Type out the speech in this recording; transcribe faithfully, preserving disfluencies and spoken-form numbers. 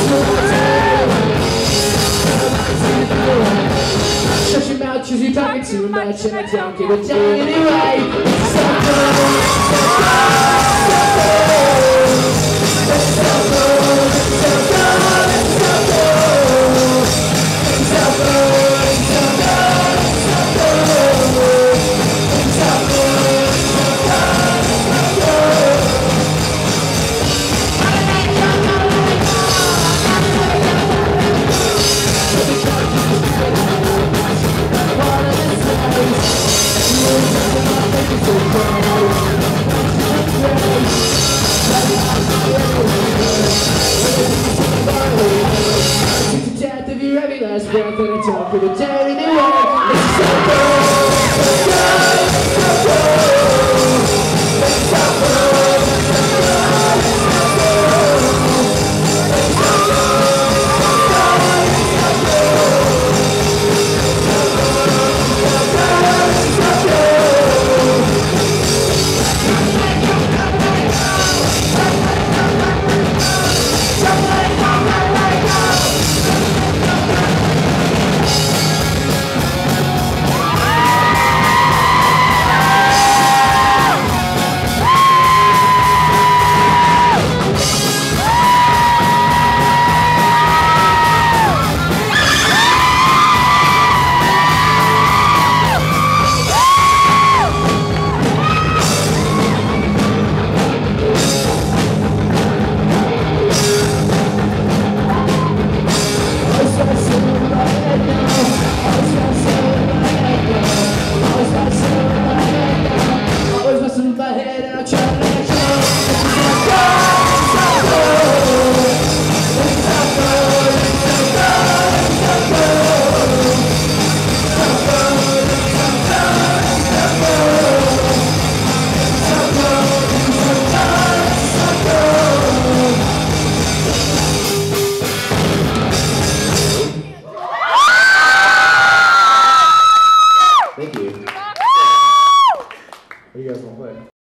Shut your mouth, cause you're talking too much and I don't give a damn anyway. So good, so good, so good, so good, so good, so good, so good, so good, so good, so good, so good. To death of your every last breath, and I don't give a damn anyway.